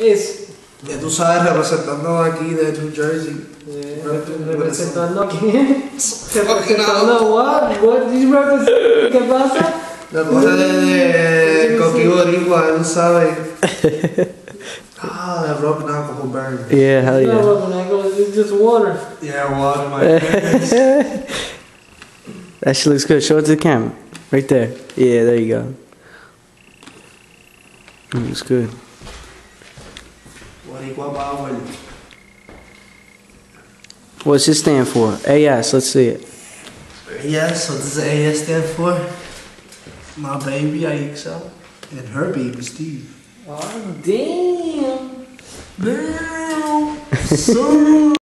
Es. Ya tú sabes, representando aquí de New Jersey. Representando a quién? Representando what? What do you represent? ¿Qué pasa? La cosa de Coqui Boricua, tú sabes. Ah, the rock alcohol burn. Yeah, hell It's not yeah. rubbing alcohol, it's just water. Yeah, water, my goodness. That shit looks good. Show it to the camera. Right there. Yeah, there you go. Looks good. Boricua power. What's this stand for? AS, let's see it. Yes, so this is AS stand for my baby Aixa and her baby Steve. Oh, damn. Damn. So